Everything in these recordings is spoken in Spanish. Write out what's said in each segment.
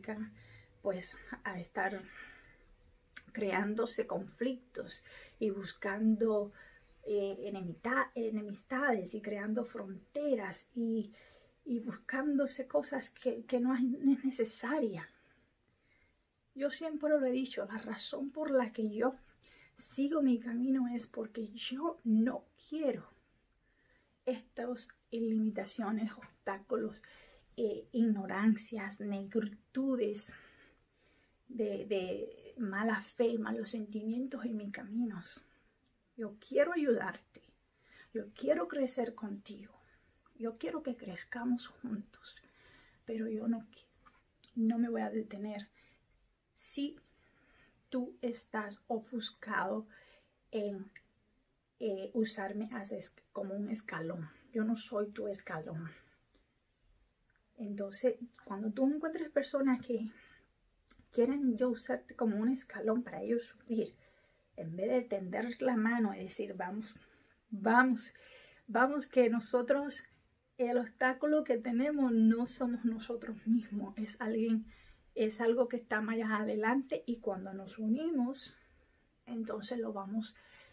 dedica pues a estar creándose conflictos y buscando enemistades y creando fronteras y buscándose cosas que no es necesaria. Yo siempre lo he dicho, la razón por la que yo sigo mi camino es porque yo no quiero estas limitaciones, obstáculos, ignorancias, negritudes de mala fe, malos sentimientos en mis caminos. Yo quiero ayudarte, yo quiero crecer contigo, yo quiero que crezcamos juntos, pero yo no me voy a detener si tú estás ofuscado en usarme como un escalón. Yo no soy tu escalón. Entonces, cuando tú encuentres personas que quieren yo usarte como un escalón para ellos subir, en vez de tender la mano y decir, vamos, que nosotros, el obstáculo que tenemos no somos nosotros mismos, es algo que está más adelante, y cuando nos unimos, entonces lo vamos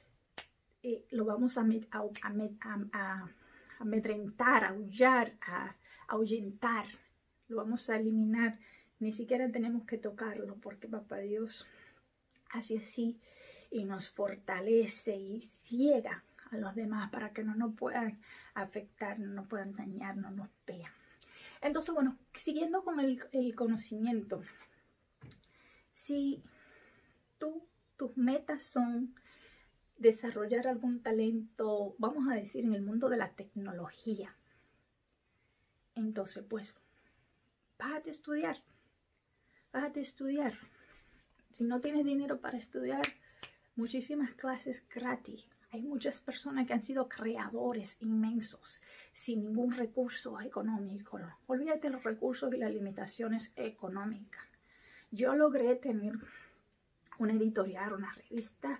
a amedrentar, a aullar, a ahuyentar, lo vamos a eliminar. Ni siquiera tenemos que tocarlo, porque Papá Dios hace así y nos fortalece y ciega a los demás para que no nos puedan afectar, no nos puedan dañar, no nos vean. Entonces, bueno, siguiendo con el conocimiento, si tus metas son desarrollar algún talento, vamos a decir, en el mundo de la tecnología, entonces pues bájate a estudiar. Si no tienes dinero para estudiar, muchísimas clases gratis. Hay muchas personas que han sido creadores inmensos sin ningún recurso económico. Olvídate de los recursos y las limitaciones económicas. Yo logré tener una editorial, una revista,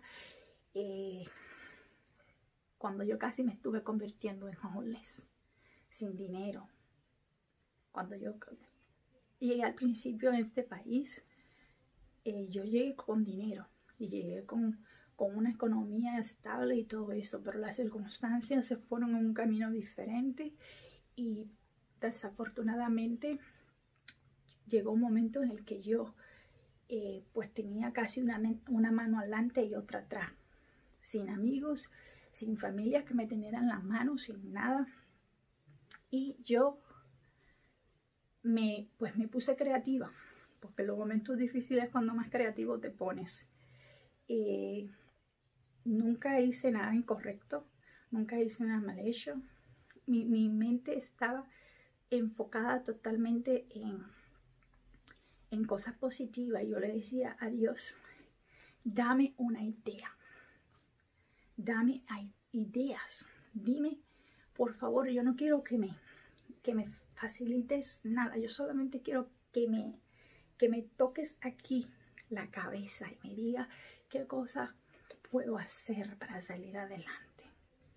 cuando yo casi me estuve convirtiendo en homeless, sin dinero. Cuando yo llegué al principio en este país, yo llegué con dinero y llegué con una economía estable y todo eso, pero las circunstancias se fueron en un camino diferente y desafortunadamente llegó un momento en el que yo pues tenía casi una mano adelante y otra atrás, sin amigos, sin familia que me tuvieran la mano, sin nada. Y yo me puse creativa, porque los momentos difíciles es cuando más creativo te pones. Nunca hice nada incorrecto, nunca hice nada mal hecho. Mi mente estaba enfocada totalmente en cosas positivas. Yo le decía a Dios, dame una idea, dame ideas, dime, por favor, yo no quiero que me facilites nada, yo solamente quiero que me toques aquí la cabeza y me diga qué cosa puedo hacer para salir adelante.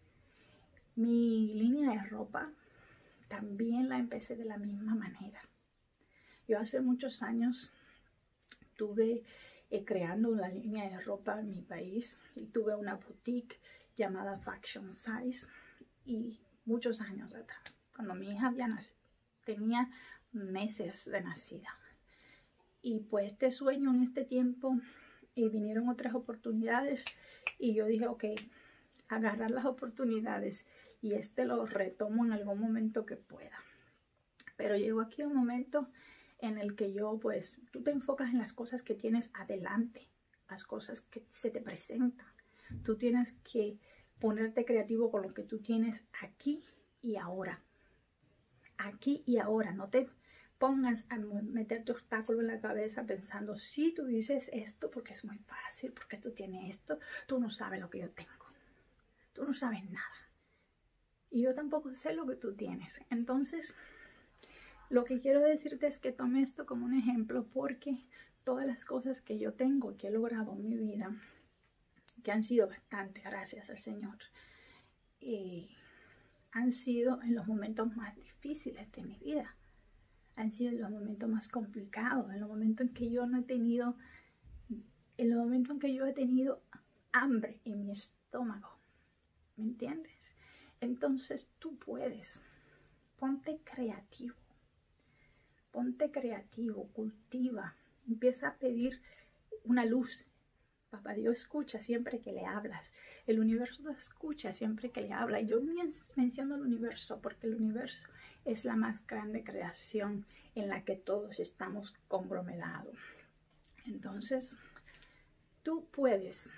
Mi línea de ropa también la empecé de la misma manera. Yo hace muchos años estuve creando una línea de ropa en mi país y tuve una boutique llamada Fashion Size, y muchos años atrás, cuando mi hija tenía meses de nacida. Y pues este sueño en este tiempo, vinieron otras oportunidades y yo dije, ok, agarrar las oportunidades y lo retomo en algún momento que pueda. Pero llegó aquí un momento en el que pues tú te enfocas en las cosas que tienes adelante, las cosas que se te presentan. Tú tienes que ponerte creativo con lo que tú tienes aquí y ahora. Aquí y ahora, no te pongas a meterte obstáculos en la cabeza pensando, si tú dices esto porque es muy fácil, porque tú tienes esto, tú no sabes lo que yo tengo, tú no sabes nada y yo tampoco sé lo que tú tienes. Entonces, lo que quiero decirte es que tome esto como un ejemplo, porque todas las cosas que yo tengo y que he logrado en mi vida, que han sido bastante, gracias al Señor, han sido en los momentos más difíciles de mi vida. han sido en los momentos más complicados, en los momentos en que yo no he tenido, en los momentos en que yo he tenido hambre en mi estómago. ¿Me entiendes? Entonces tú puedes. Ponte creativo. Ponte creativo, cultiva. Empieza a pedir una luz. Papá Dios escucha siempre que le hablas. El universo escucha siempre que le habla. Yo menciono el universo porque el universo es la más grande creación en la que todos estamos conglomerados. Entonces, tú puedes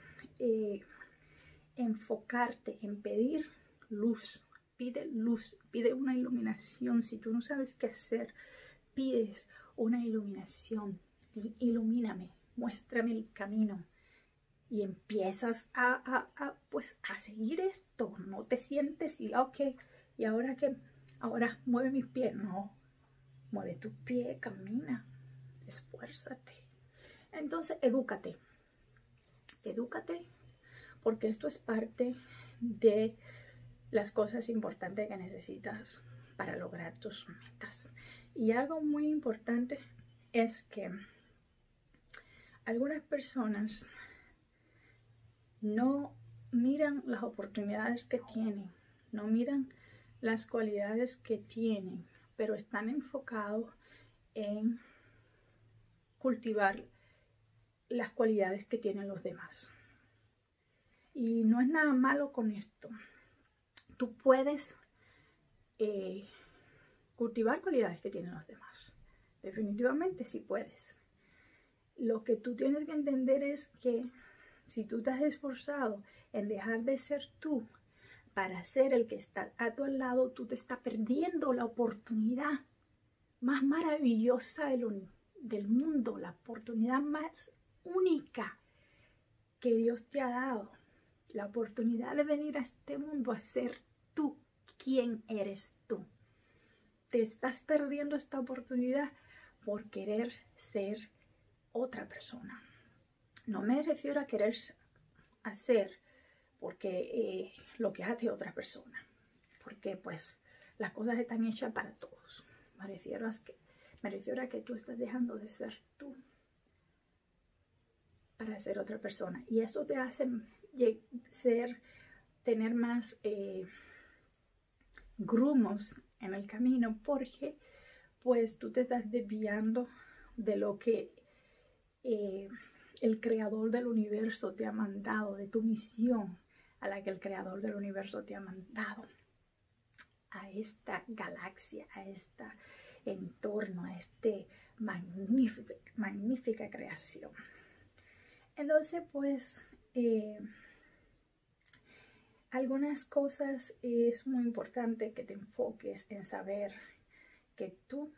enfocarte en pedir luz. Pide una iluminación. Si tú no sabes qué hacer, pides una iluminación. Ilumíname, muéstrame el camino. Y empiezas a seguir esto. No te sientes y ok, y ahora que ahora mueve mis pies. No, mueve tu pie, camina, esfuérzate. Entonces, edúcate, porque esto es parte de las cosas importantes que necesitas para lograr tus metas. Y algo muy importante es que algunas personas no miran las oportunidades que tienen, no miran las cualidades que tienen, pero están enfocados en cultivar las cualidades que tienen los demás. Y no es nada malo con esto. Tú puedes cultivar cualidades que tienen los demás. Definitivamente sí puedes. Lo que tú tienes que entender es que si tú te has esforzado en dejar de ser tú para ser el que está a tu lado, tú te estás perdiendo la oportunidad más maravillosa del mundo, la oportunidad más única que Dios te ha dado. La oportunidad de venir a este mundo a ser tú, quien eres tú. Te estás perdiendo esta oportunidad por querer ser otra persona. No me refiero a querer hacer porque lo que hace otra persona, porque pues las cosas están hechas para todos. Me refiero a que tú estás dejando de ser tú para ser otra persona, y eso te hace tener más grumos en el camino, porque pues tú te estás desviando de lo que el creador del universo te ha mandado, de tu misión a la que el creador del universo te ha mandado, a esta galaxia, a este entorno, a este magnífica creación. Entonces pues algunas cosas es muy importante que te enfoques en saber que tú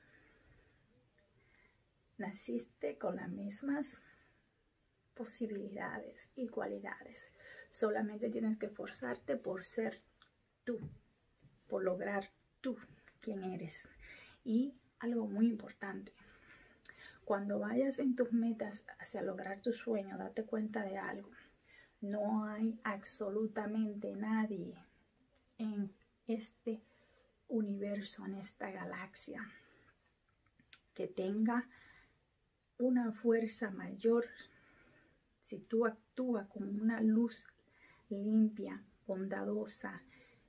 naciste con las mismas posibilidades y cualidades. Solamente tienes que esforzarte por ser tú, por lograr tú quien eres. Y algo muy importante, cuando vayas en tus metas hacia lograr tu sueño, date cuenta de algo. No hay absolutamente nadie en este universo, en esta galaxia, que tenga una fuerza mayor si tú actúas como una luz limpia, bondadosa,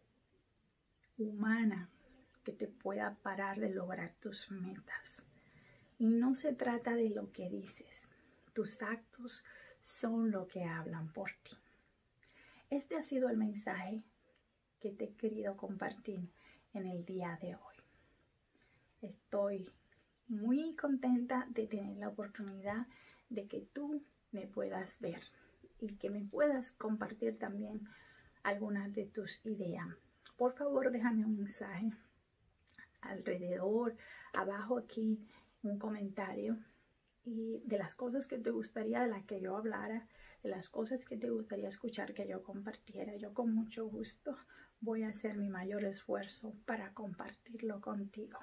humana, que te pueda parar de lograr tus metas. Y no se trata de lo que dices, tus actos son lo que hablan por ti. Este ha sido el mensaje que te he querido compartir en el día de hoy. Estoy muy contenta de tener la oportunidad de que tú me puedas ver y que me puedas compartir también algunas de tus ideas. Por favor, déjame un mensaje alrededor, abajo aquí, un comentario, y de las cosas que te gustaría de las que yo hablara, de las cosas que te gustaría escuchar que yo compartiera. Yo con mucho gusto voy a hacer mi mayor esfuerzo para compartirlo contigo.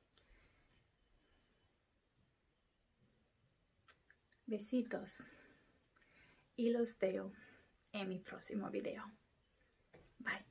Besitos y los veo en mi próximo video. Bye.